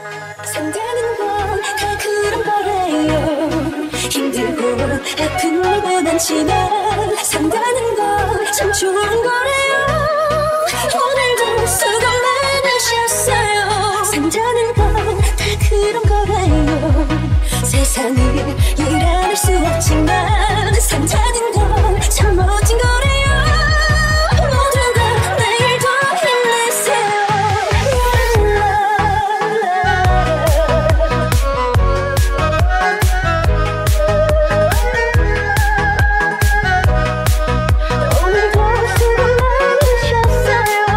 산다는 건 다 그런 거래요. 힘들고 아픈 일도 많지만 산다는 건 참 좋은 거래요. 오늘도 수고 많으셨어요. 산다는 건 다 그런 거래요. 세상을 일어날 수 없지만 산다는 건 참 멋진 거래요. 모두가 내일도 힘내세요. 오늘도 수고 많으셨어요.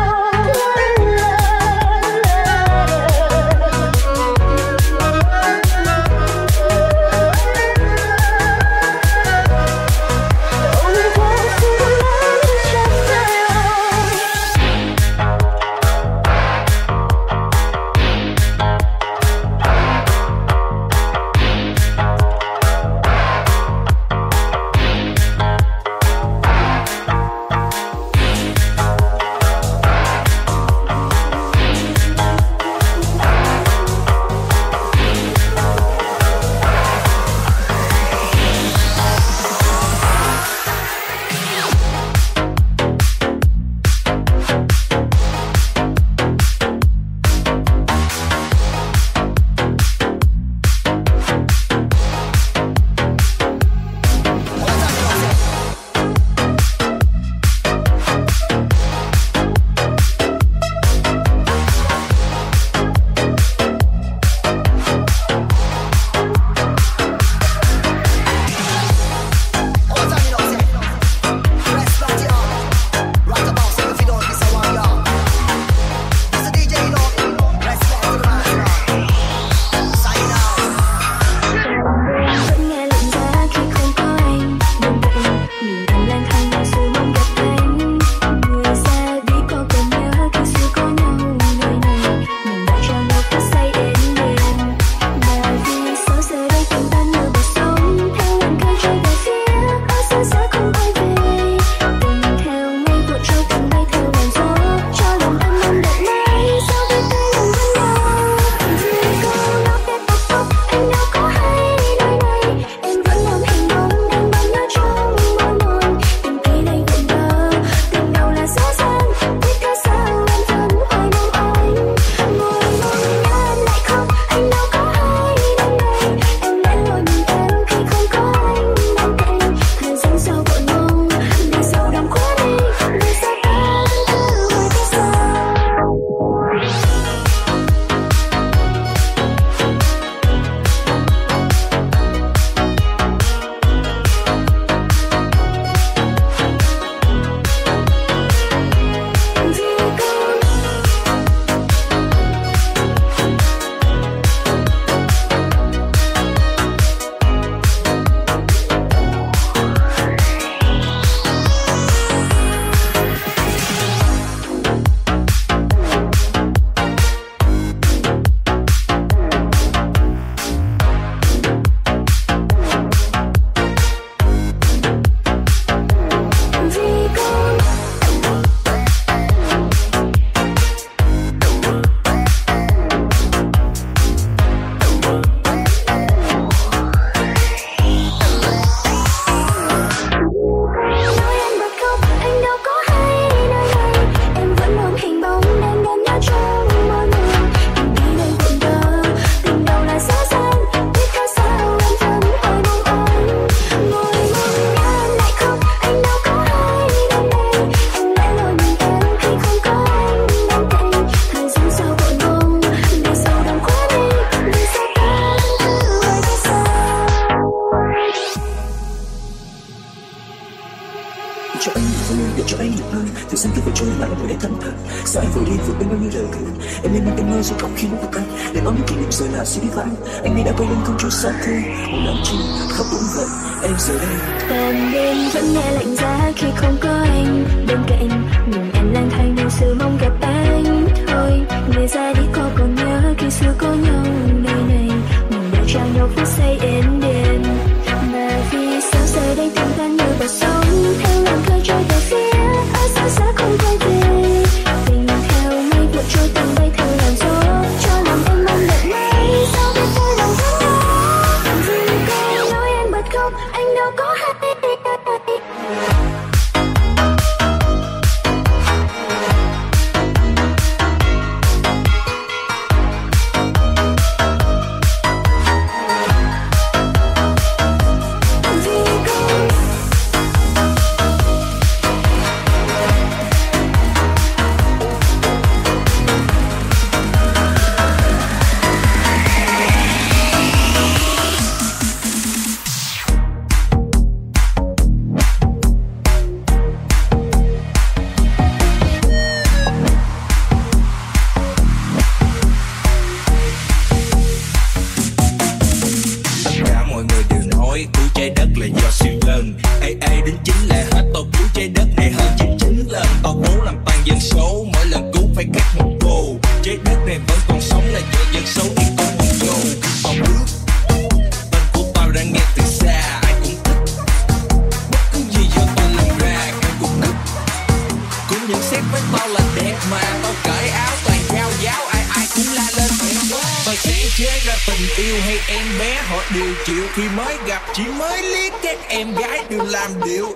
Từ sáng cứ phải trôi lại để thẫn thờ. Sao anh vội đi vượt bên bao nhiêu lời cười. Em lên mang cơn mơ rồi khóc khi lúc vực anh. Để nói những kỷ niệm rồi là suy đi vãng. Anh đi đã quay lưng không chút xót thương. Một lần chỉ khóc cũng vậy. Em giờ đây Ban đêm vẫn nghe lạnh giá khi không có anh bên cạnh. Nhưng em lang thang nhiều sự mong gặp anh thôi. Người ra đi có còn nhớ khi xưa có nhau nơi này. Mình đã trao nhau phút giây êm đềm. Mà vì sao giờ đây tan tan như bờ sông. Theo làn khơi trôi về phía ở xa xa không quay về. Tình theo mây vụt trôi từng bay theo làn gió. Cho lòng em mong đợi mãi. nhận xét với tao là đẹp mà tao cởi áo toàn giao giáo, ai ai cũng la lên. Tao sáng chế ra tình yêu hay em bé họ đều chịu, khi mới gặp chỉ mới liếc các em gái đều làm điệu.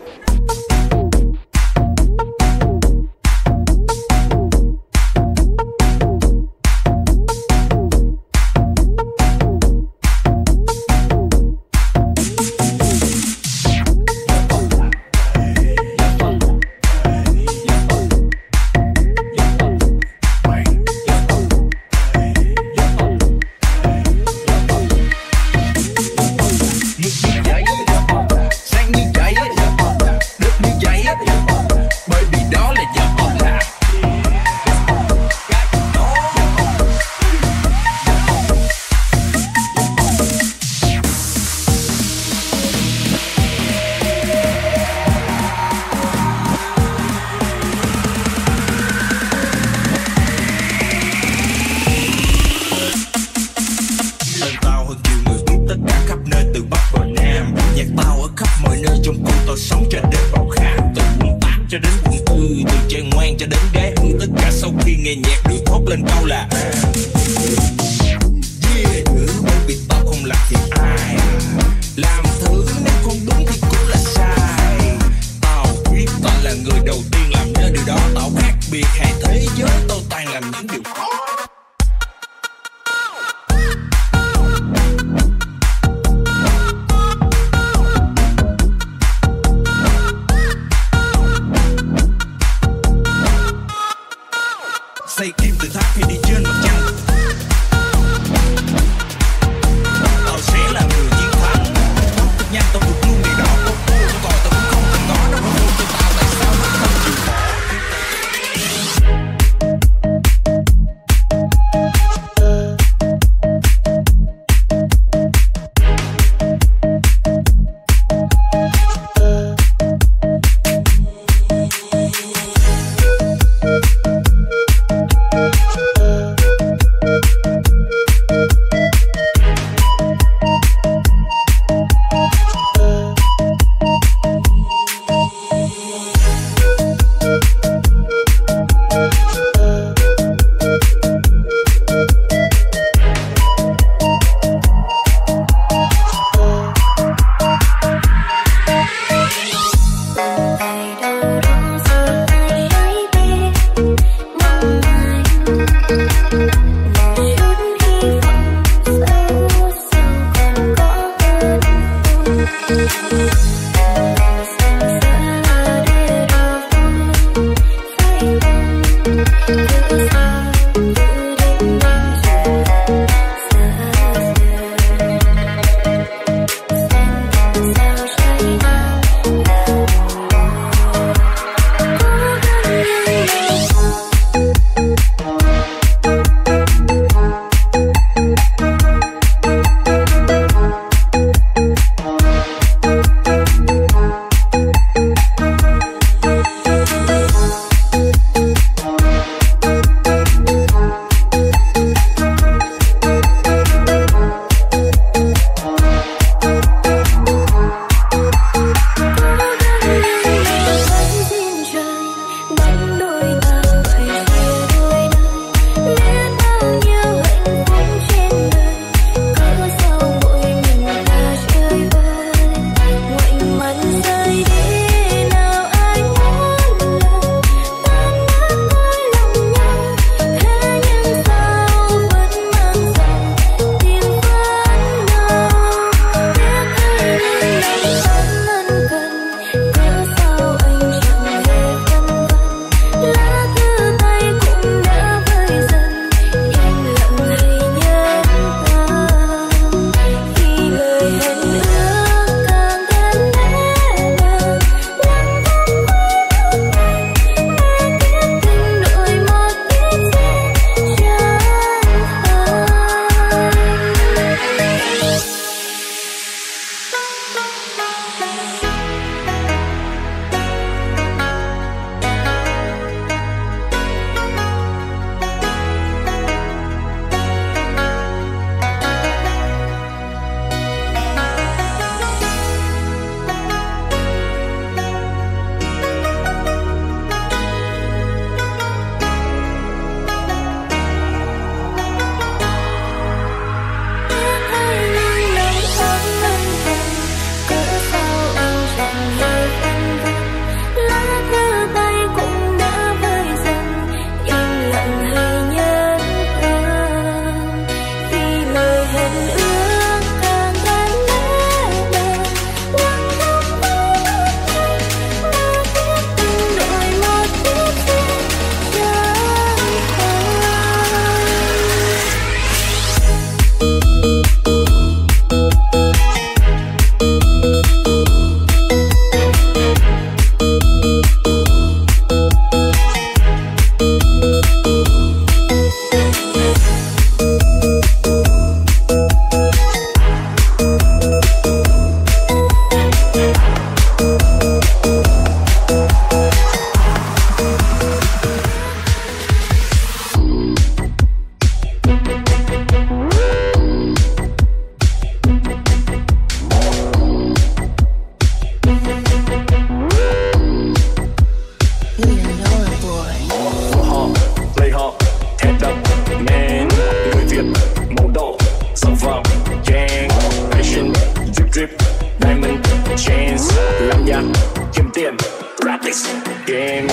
man, người Việt màu đỏ, sản phẩm gang, fashion, drip drip, diamond chains, làm nhạc kiếm tiền, practice game.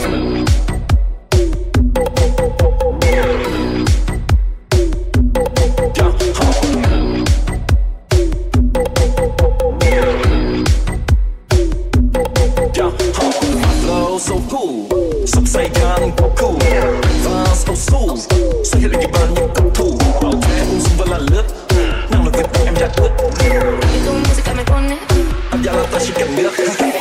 So cool, sắp Sài Gòn quá cool, fans old school, xuất hiện lại như bao nhiêu cầu thủ, bảo thế ung dung vẫn là lướt, năng lực Việt em đã ướt. Áp giá là ta chỉ cần nước.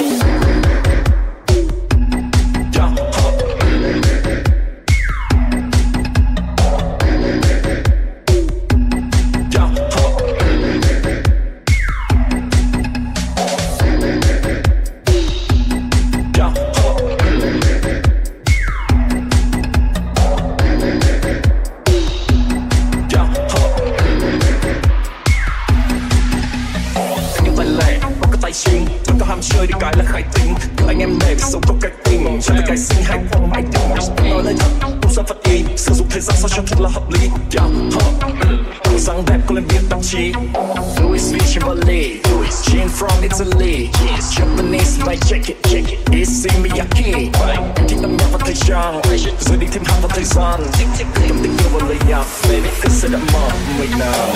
Chơi đi cái là khải tính, cứ anh em này sống có cách tình, chẳng phải cái sinh hay quăng mãi tình. Nói lời thật, không sao phật ý, sử dụng thời gian sao cho thật là hợp lý. Đồ răng đẹp có lên viết tạp chí. Louis V. Chevrolet, Jean from Italy, Japanese my jacket, Issey Miyake. Em thích âm nhạc và thời trang, rồi đi thêm hàng vào thời gian. Cầm tình yêu vào lời nhạc, cứ sẽ đã mở mình nào.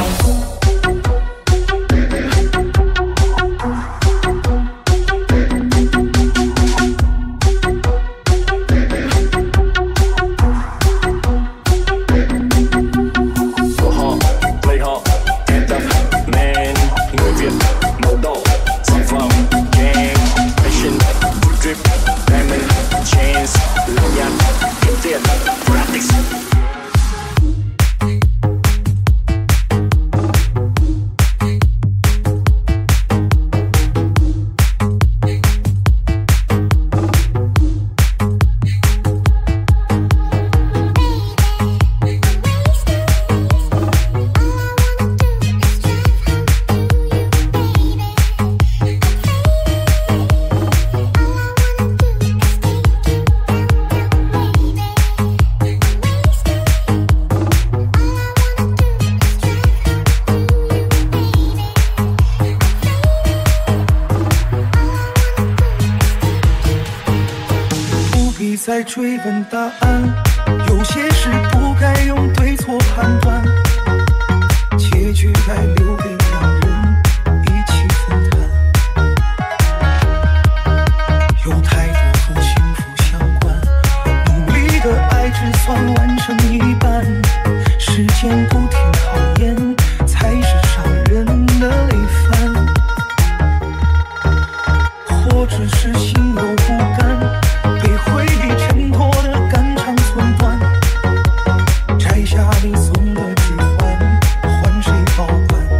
在追问答案，有些事不该用对错判断，结局该留给两人一起分担。有太多和幸福相关，努力的爱只算完成一半，时间不停考验，才是伤人的累犯，或者是心有不甘。被回忆衬托的肝肠寸断，摘下你送的指环，还谁保管？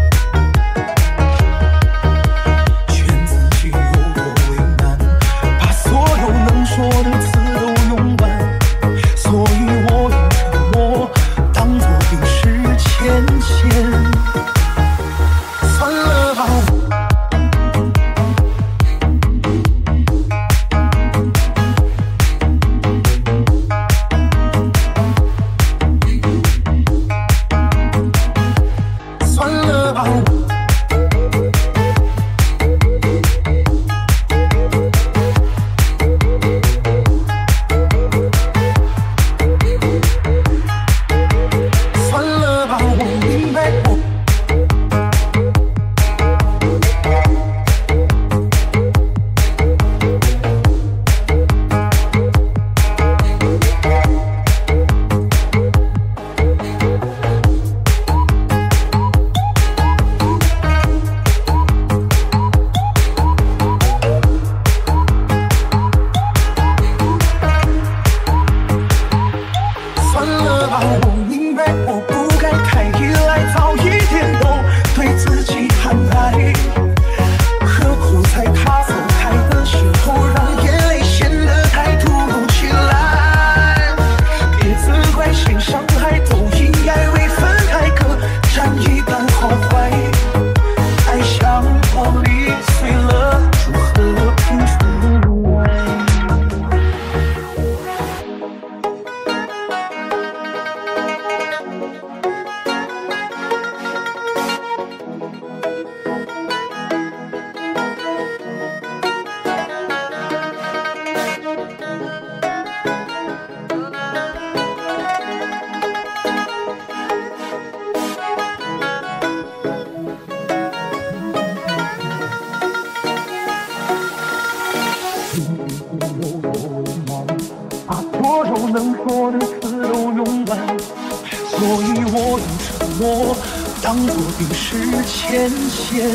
我的词都用完，所以我用沉默当作冰释前嫌。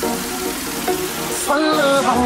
算了吧。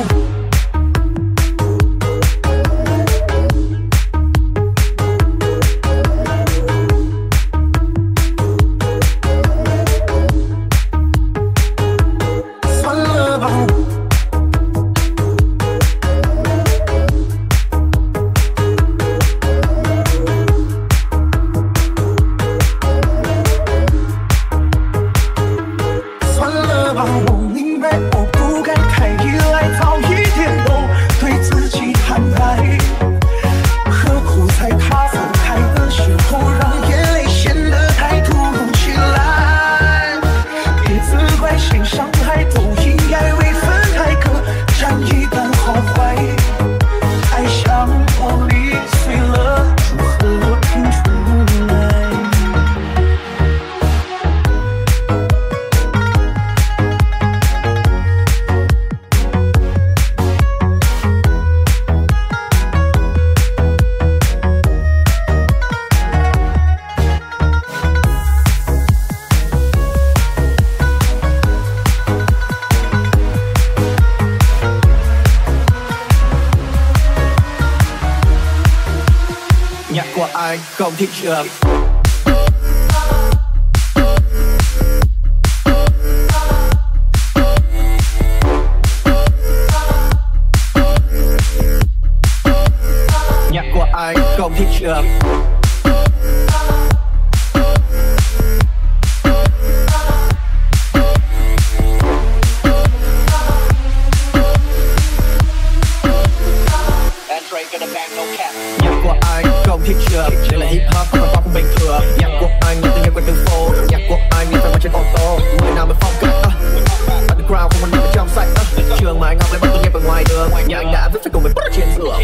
Nhạc của ai không thích trường. Nhạc của ai không thích trường. Nhạc của ai không thích chưa? Đây là hip hop không phải pop cũng bình thường. Nhạc của anh như tiếng nghe quen đường phố. Nhạc của anh như phải trên ô tô. Người nào mới phong cách underground không muốn nằm trong sạch. Trường mà anh học lại bắt tôi nghe bên ngoài đường. Nhà anh đã viết phải cùng mình bắt trên giường.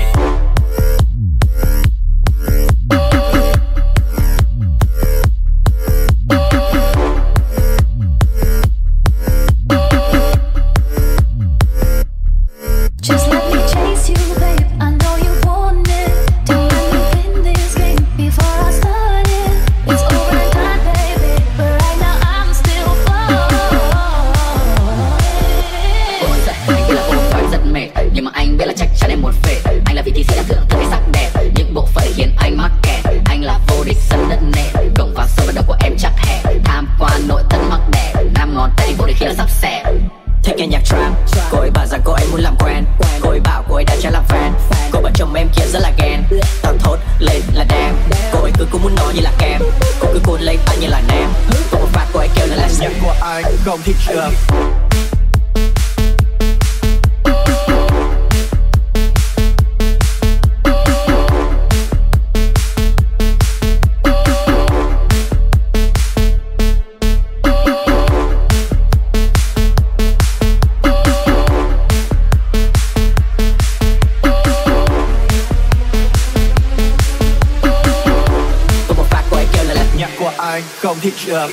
Không thích trường. Có một phát của anh kêu là nhạc của ai không thích trường.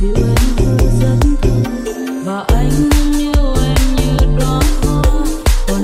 Và anh yêu em như đó, còn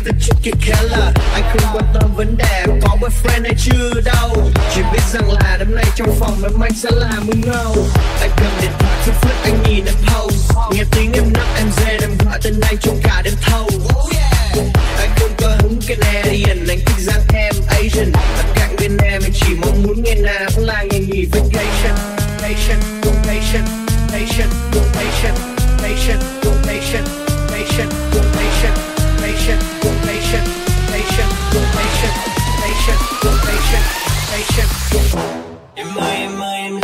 the chicken killer. Anh không quan tâm vấn đề có boyfriend hay chưa đâu. Chỉ biết rằng là đêm nay trong phòng em anh sẽ là mừng ngâu. Anh cầm điện thoại flip flip anh nhìn em pose. Nghe tiếng em nấc em rên em gọi tên anh trong cả đêm thâu. Anh không có hứng Canadian, anh thích dáng em Asian. Tất cả bên em anh chỉ mong muốn ngày nào cũng là ngày nghỉ vacation. Patient, patient, patient, patient, patient, patient, patient, patient, patient, patient, patient, patient, patient, patient, patient. Em ơi em ơi em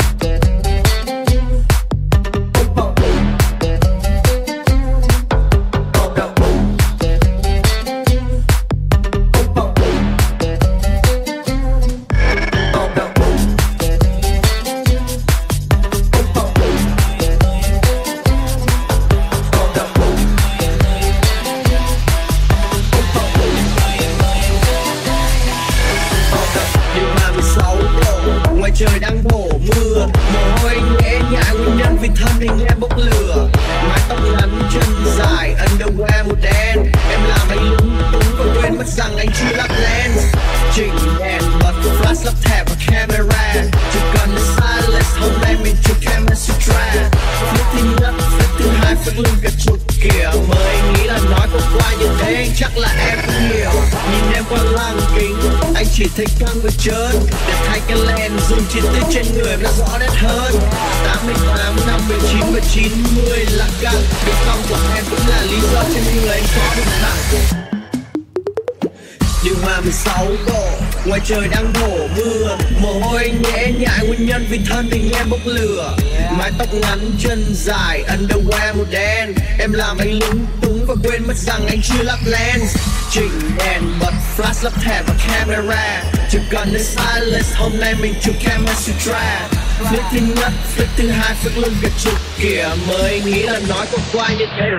trời đang đổ mưa, mồ hôi nhễ nhại nguyên nhân vì thân hình em bốc lửa. Mái tóc ngắn chân dài, underwear màu đen. Em làm anh lúng túng và quên mất rằng anh chưa lắp lens. Chỉnh đèn bật flash lắp thẻ và camera. Chỉ cần là stylist, hôm nay mình chụp Kamasutra. Flip thứ nhất, flip thứ hai, flip lưng cả chục kiểu. Mới nghĩ là nói có qua như thế, chắc là em không hiểu. Nhìn em qua lăng kính, anh chỉ thấy căng và trơn. Để thay cái lens, zoom chi tiết trên người nó rõ nét hơn. 88, 59 và 90 là căng. Việc cong của em cũng là lý do cho người anh có được thẳng. Điều hòa 16 độ, ngoài trời đang đổ mưa. Mồ hôi nhễ nhại nguyên nhân vì thân hình em bốc lửa. Mái tóc ngắn chân dài, underwear màu đen. Em làm anh lúng túng và quên mất rằng anh chưa lắp lens. Chỉnh đèn bật flash lắp thẻ và camera. Chỉ cần đến stylist, hôm nay mình chụp Kamasutra. Flip thứ nhất, flip thứ hai, flip lưng cả chục kìa. Mới nghĩ là nói có qua như thế.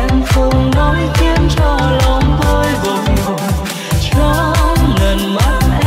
nói khiến cho lòng tôi bồi hồi trong lần mắt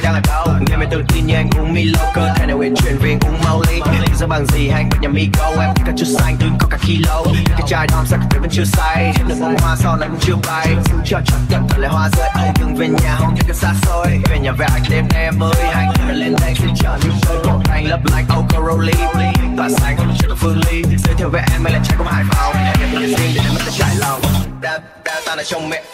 đang ở đâu. Nghe mày tự tin như anh uống Milo, cơ thể nào uyển chuyển vì anh uống Molly. Lý do bằng gì hay bệnh nhà Migo, em cả chút xanh tôi có cả kilo. Cái chai đom sắc vẫn chưa say, nước bông hoa sau này vẫn chưa bay. Cho chắc tận thật lại hoa rơi, anh đừng về nhà không thấy cái xa xôi. Về nhà về anh đêm nay em ơi, anh lên đây xin chờ như tôi có anh lấp lánh Ocaroli. Tỏa sáng không chưa được phương ly, giới thiệu về em là trai của Hải Phòng. Em là riêng để em mất trải lòng. Đã ta là chồng mẹ.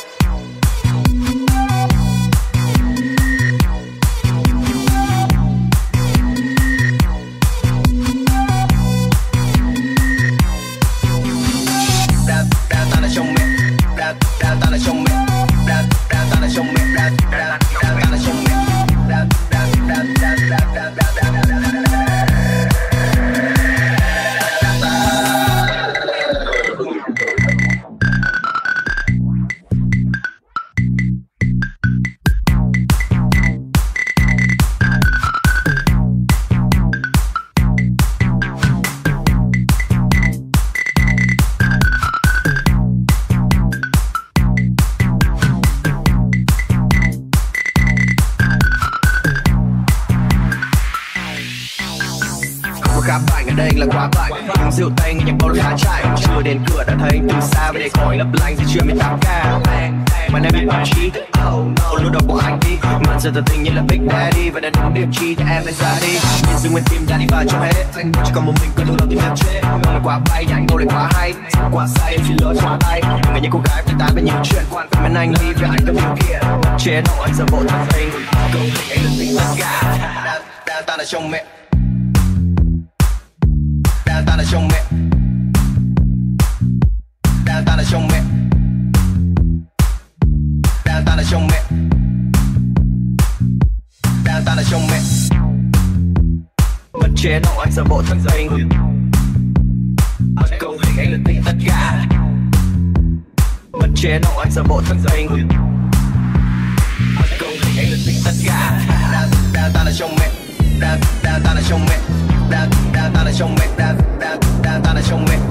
Khá bảnh ở đây là quá bảnh, nhưng rượu tay nghe nhạc bao khá chạy. Chưa đến cửa đã thấy từ xa về để khỏi lấp lánh thì chưa 18k. Mà nay bị báo chí, oh no, lúc đầu của anh đi. Mà giờ thật tình như là Big Daddy và đã đúng điểm chi thì em phải ra đi. Nhìn dưng nguyên tim đã đi vào trong hết, anh chỉ còn một mình cứ lúc đầu tim em chết. Là quá bay, anh ngồi lại quá hay, quá say em chỉ lỡ trong tay. Ngày những cô gái phải tán với nhiều chuyện quan tâm đến anh đi vì anh có điều kiện. Chế độ anh giờ bộ thật tình, câu tình anh là tình tất cả. Đang ta là chồng mẹ. Ta là chồng mẹ. Ta là chồng mẹ. Ta là chồng mẹ. Ta là chồng mẹ. Bất chế độ anh giờ bộ thật tình. Câu hình anh là tình tất cả. Bất chế độ anh giờ bộ thật tình. Câu hình anh là tình tất cả. Ta là chồng mẹ. Ta là chồng mẹ. Ta là chồng mẹ. Ta là chồng mẹ.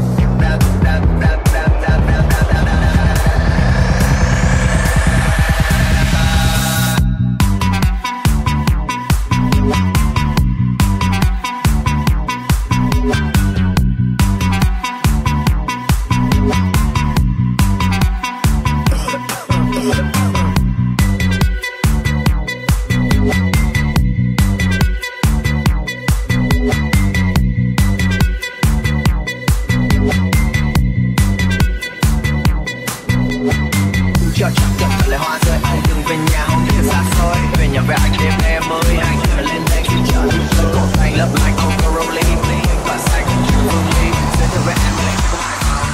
Cho chắc chắn thật là hoa rơi, anh đừng về nhà không thấy xa xôi. Về nhà về anh đêm nay em ơi, anh lên đây khi chờ như tôi cổ anh lấp lánh Ocaroli. Tỏa sáng không chịu phương ly, giới thiệu về em là của Hải Phòng.